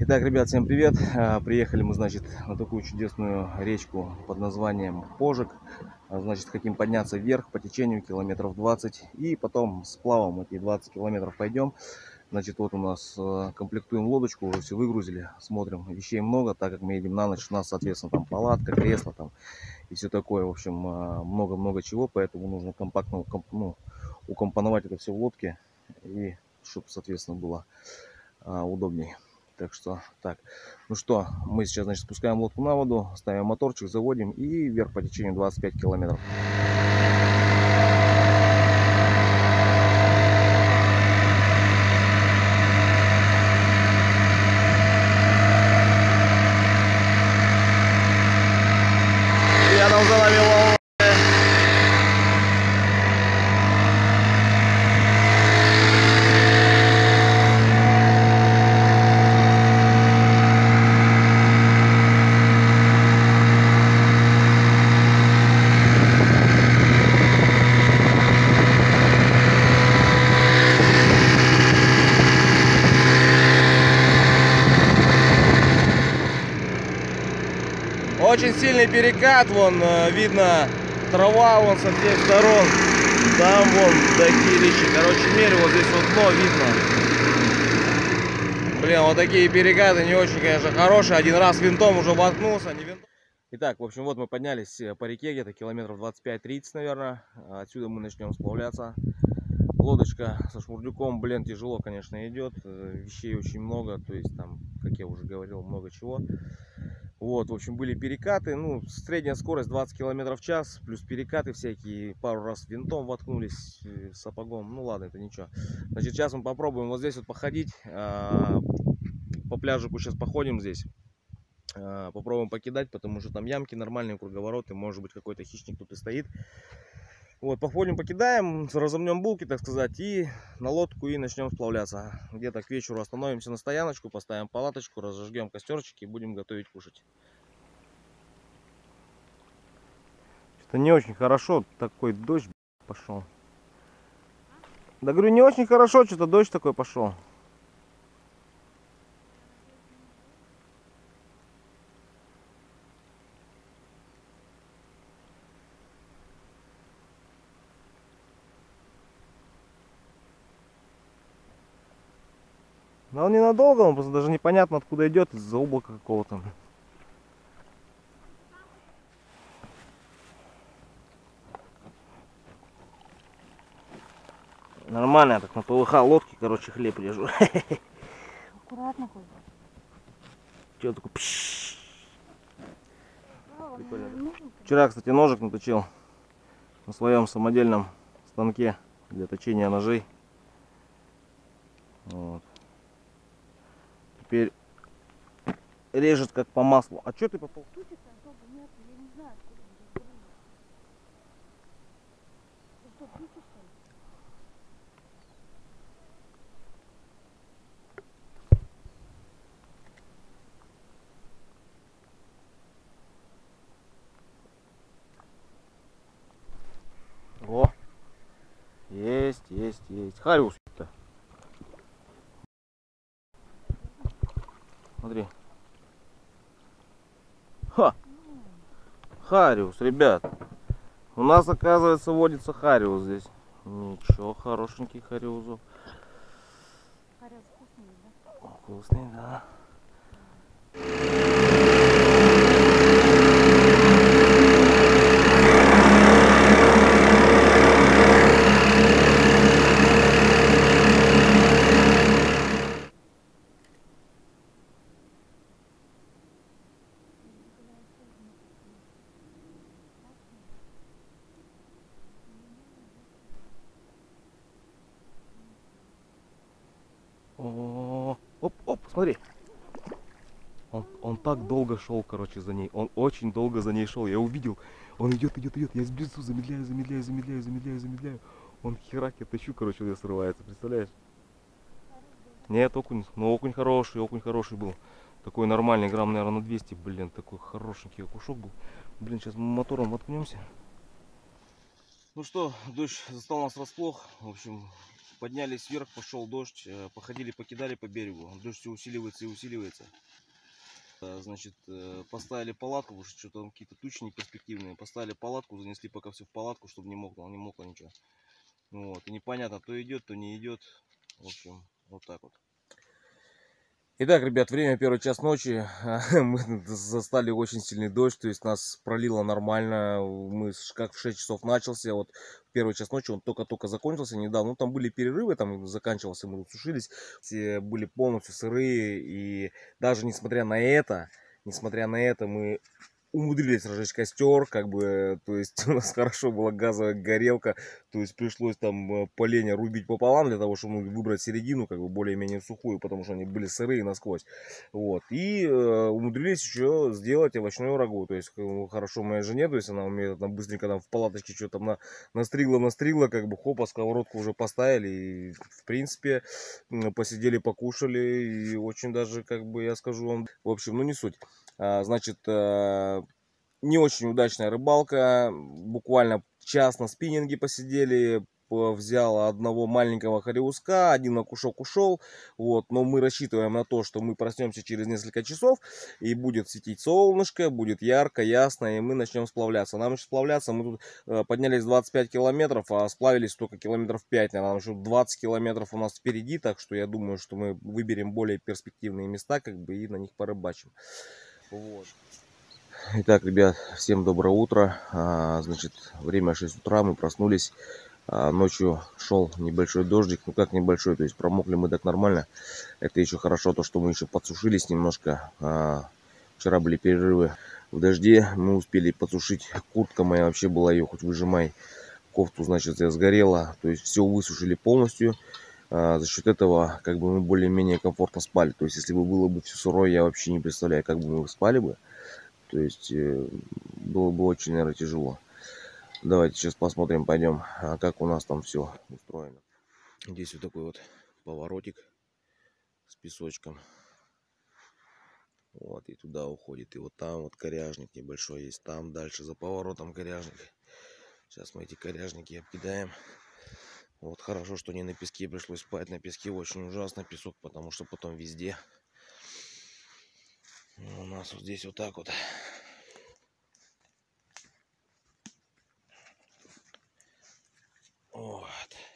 Итак, ребят, всем привет! Приехали мы, значит, на такую чудесную речку под названием Пожик. Значит, хотим подняться вверх по течению километров 20 и потом сплавом эти 20 километров пойдем. Значит, вот у нас комплектуем лодочку, уже все выгрузили, смотрим, вещей много, так как мы едем на ночь, у нас, соответственно, там палатка, кресло там и все такое, в общем, много-много чего, поэтому нужно компактно укомпоновать это все в лодке и чтобы, соответственно, было удобнее. Так что так, ну что, мы сейчас, значит, спускаем лодку на воду, ставим моторчик, заводим и вверх по течению 25 километров. Рядом за нами волны. Очень сильный перекат, вон видно трава вон со всех сторон. Там вон такие вещи. Короче, мере, вот здесь вот дно видно. Блин, вот такие перекаты не очень, конечно, хорошие. Один раз винтом уже воткнулся, не винтом. Итак, в общем, вот мы поднялись по реке, где-то километров 25-30, наверное. Отсюда мы начнем сплавляться. Лодочка со шмурдюком, блин, тяжело, конечно, идет. Вещей очень много, то есть там, как я уже говорил, много чего. Вот, в общем, были перекаты, ну, средняя скорость 20 км в час, плюс перекаты всякие, пару раз винтом воткнулись, сапогом, ну ладно, это ничего. Значит, сейчас мы попробуем вот здесь вот походить, по пляжику сейчас походим здесь, попробуем покидать, потому что там ямки нормальные, круговороты, может быть какой-то хищник тут и стоит. Вот, походим, покидаем, разомнем булки, так сказать, и на лодку и начнем сплавляться. Где-то к вечеру остановимся на стояночку, поставим палаточку, разожгем костерчики и будем готовить кушать. Что-то не очень хорошо, такой дождь пошел. Да говорю, не очень хорошо, что-то дождь такой пошел. Но он ненадолго, он просто даже непонятно откуда идет, из-за облака какого-то. Нормально, я так на ПВХ лодке, короче, хлеб режу. Аккуратно хоть. Че такой? Вчера, кстати, ножик наточил на своем самодельном станке для точения ножей. Вот. Теперь режет как по маслу. А что ты попал? О, есть. Хариус-то. Смотри. Ха! Хариус, ребят. У нас, оказывается, водится хариус здесь. Ничего, хорошенький хариусов. Хариус вкусный, да? Вкусный, да. О, оп, смотри. Он так долго шел, короче, за ней. Он очень долго за ней шел. Я увидел. Он идет. Я сблизу замедляю. Он херак, я тащу, короче, он срывается. Представляешь? Нет, окунь. Но окунь хороший был. Такой нормальный, грамм, наверное, на 200, блин. Такой хорошенький окушок был. Блин, сейчас мы мотором воткнемся. Ну что, дождь застал нас врасплох. В общем, Поднялись вверх, пошел дождь, походили, покидали по берегу. Дождь все усиливается и усиливается. Значит, поставили палатку, потому что что-то там какие-то тучи неперспективные. Поставили палатку, занесли пока все в палатку, чтобы не мокло ничего. Вот. И непонятно, то идет, то не идет. В общем, вот так вот. Итак, ребят, время 1 час ночи. Мы застали очень сильный дождь, то есть нас пролило нормально. Мы как в 6 часов начался, вот 1 час ночи он только-только закончился недавно. Ну, там были перерывы, там заканчивался, мы тут сушились. Все были полностью сырые, и даже несмотря на это, мы умудрились разжечь костер, как бы, то есть у нас хорошо была газовая горелка, то есть пришлось там поленья рубить пополам для того, чтобы выбрать середину, как бы более-менее сухую, потому что они были сырые насквозь, вот, и умудрились еще сделать овощную рагу, то есть хорошо моей жене, то есть она умеет там быстренько там в палаточке что-то там настригла, как бы хопа, сковородку уже поставили, и в принципе посидели, покушали, и очень даже, как бы я скажу вам, в общем, ну не суть. Значит, не очень удачная рыбалка. Буквально час на спиннинге посидели. Взял одного маленького хариуска, один окушок ушел. Вот, но мы рассчитываем на то, что мы проснемся через несколько часов. И будет светить солнышко, будет ярко, ясно. И мы начнем сплавляться. Нам еще сплавляться. Мы тут поднялись 25 километров, а сплавились только километров 5. Нам еще 20 километров у нас впереди. Так что я думаю, что мы выберем более перспективные места, как бы, и на них порыбачим. Вот. Итак, ребят, всем доброе утро. Значит, время 6 утра, мы проснулись. Ночью шел небольшой дождик, ну как небольшой, то есть промокли мы так нормально. Это еще хорошо, то что мы еще подсушились немножко. Вчера были перерывы в дожде, мы успели подсушить. Куртка моя вообще была, ее хоть выжимай. Кофту, значит, сгорела, то есть все высушили полностью. За счет этого, как бы, мы более-менее комфортно спали. То есть, если бы было бы все сырое, я вообще не представляю, как бы мы спали бы. То есть было бы очень, наверное, тяжело. Давайте сейчас посмотрим, пойдем, как у нас там все устроено. Здесь вот такой вот поворотик с песочком. Вот, и туда уходит. И вот там вот коряжник небольшой есть. Там дальше за поворотом коряжник. Сейчас мы эти коряжники обкидаем. Вот хорошо, что не на песке пришлось спать. На песке очень ужасно песок, потому что потом везде. У нас вот здесь вот так вот. Вот.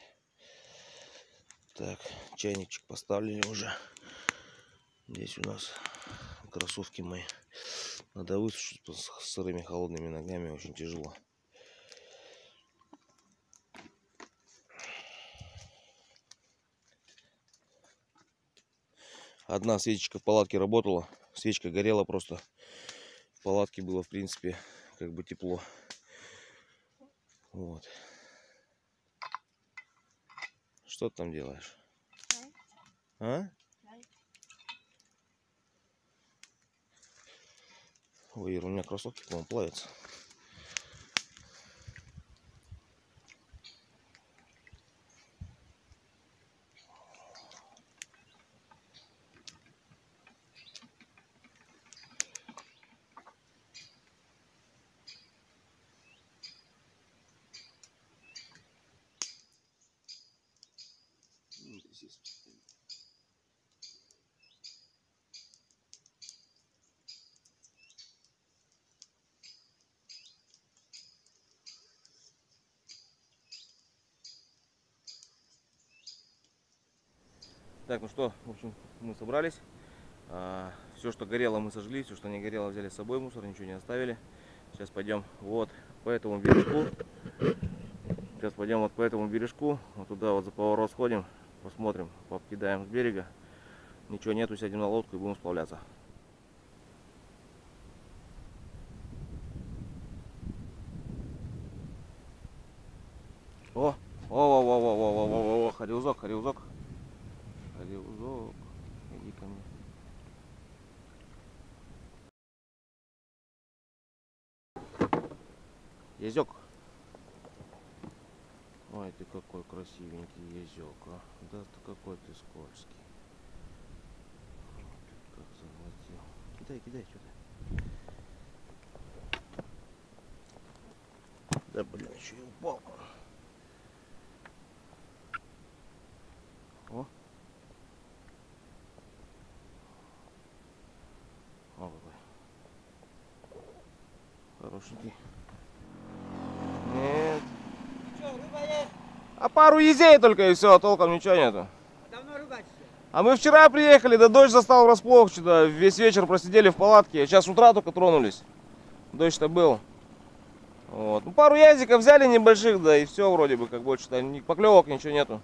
Так, чайничек поставили уже. Здесь у нас кроссовки мои. Надо высушить с сырыми холодными ногами, очень тяжело. Одна свечечка в палатке работала. Свечка горела просто. В палатке было, в принципе, как бы тепло. Вот. Что ты там делаешь? А? Ой, Ира, у меня кроссовки, по-моему, плавятся. Так, ну что, в общем, мы собрались. Все, что горело, мы сожгли. Все, что не горело, взяли с собой мусор, ничего не оставили. Сейчас пойдем вот по этому бережку. Сейчас пойдем вот по этому бережку. Вот туда вот за поворот сходим. Посмотрим, покидаем с берега. Ничего нету, сядем на лодку и будем сплавляться. О, хариузок. Хариузок. Иди ко мне. Езёк. Ой, ты какой красивенький езёк, а. Да ты какой ты скользкий. Как захватил. Кидай, что ты. Да блин, еще и упал. хорошенький. Нет. Что, рыба есть? А пару езей только и все, толком ничего нету. Давно рыбачишься? А мы вчера приехали, да дождь застал врасплох, что-то весь вечер просидели в палатке. Сейчас с утра только тронулись. Дождь-то был. Вот. Ну, пару язиков взяли небольших, да и все вроде бы, как больше-то ни поклевок, ничего нету.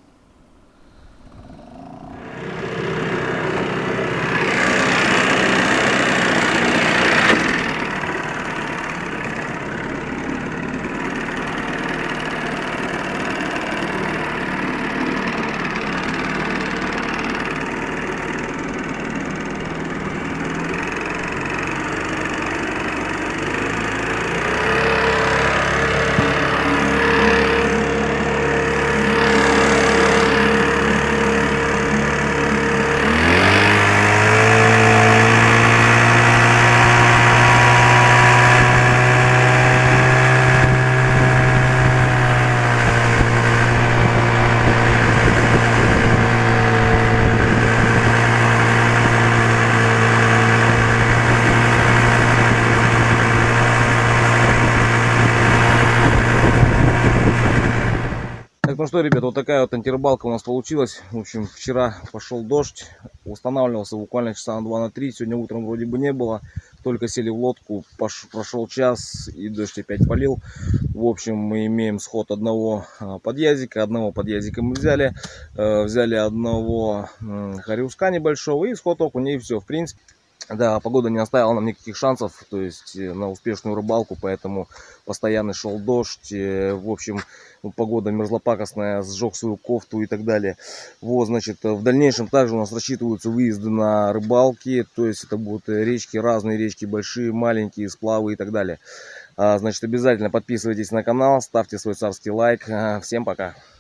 Так, ну что, ребят, вот такая вот антирыбалка у нас получилась. В общем, вчера пошел дождь, устанавливался буквально часа на 2-3. Сегодня утром вроде бы не было, только сели в лодку, прошел час и дождь опять полил. В общем, мы имеем сход одного подъязика мы взяли. Взяли одного хорюска небольшого и сход окуня, и все, в принципе. Да, погода не оставила нам никаких шансов, то есть на успешную рыбалку, поэтому постоянно шел дождь. В общем, погода мерзлопакостная, сжег свою кофту и так далее. Вот, значит, в дальнейшем также у нас рассчитываются выезды на рыбалки, то есть это будут речки, разные речки, большие, маленькие, сплавы и так далее. Значит, обязательно подписывайтесь на канал, ставьте свой царский лайк. Всем пока!